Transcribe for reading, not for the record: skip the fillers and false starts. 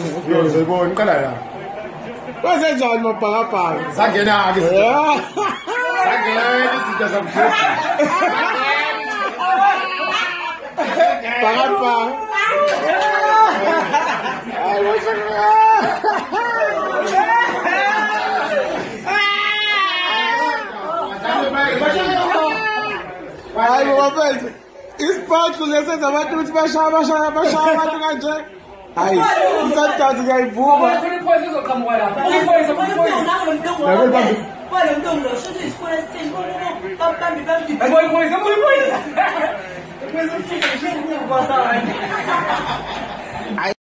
Ngizobona iqala la. Kwenzenjani mabhakabhaka? Sangena ke. Sangena izinto zamhlophe. Bhakabhaka. Hayi bafethu. Isiphathu lesenza abantu ukuthi bashaya abantu kanje. Hayi, isathathu ngiyayivuma.